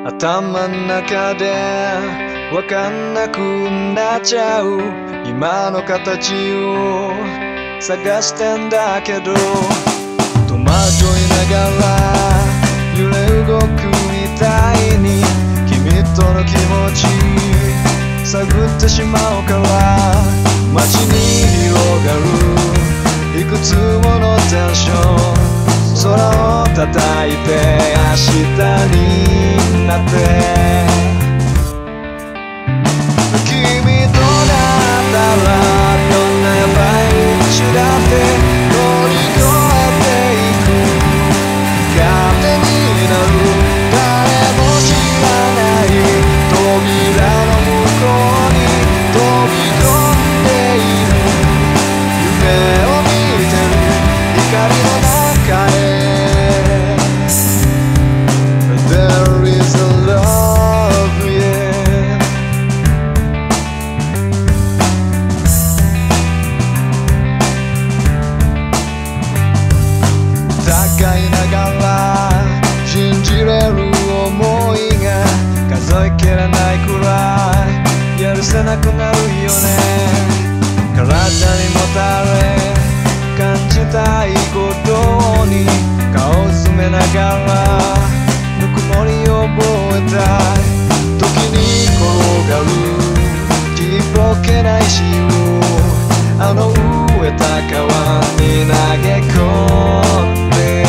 頭ん中でわかんなくなっちゃう今の形を探してんだけど、戸惑いながら揺れ動くみたいに君との気持ち探ってしまうから、街に広がるいくつものテンション、空を叩いて明日になって君となったらどんなやばい道だって乗り越えていく、勝手になる誰も知らない扉の向こうに飛び込んでいる、夢を見てる光の中へThere is a love, yeah. 高いながら信じれる想いが数えきれないくらい許せなくなるよね。体にもたれ感じたいことに顔を詰めながらぬくもりを覚えたい時に転がるちっぽけな石をあの飢えた川に投げ込んで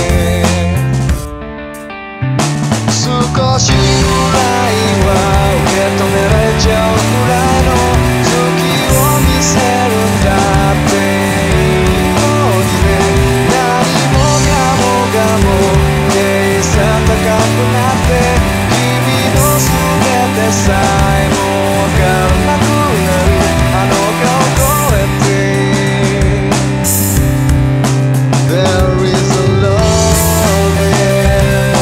少しぐらいは受け止められちゃうくらいの月を見せるんだっていいのにね。何もかもがもう計算高くなって君の全てさえもわからなくなるあの顔越えて There is a love, yeah.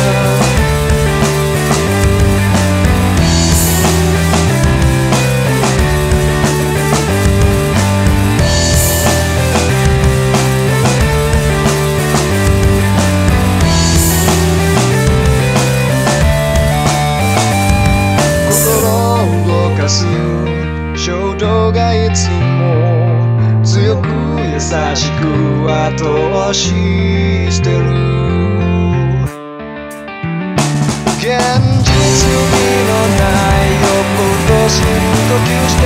衝動がいつも強く優しく後押ししてる、現実味のないよっぽど深呼吸して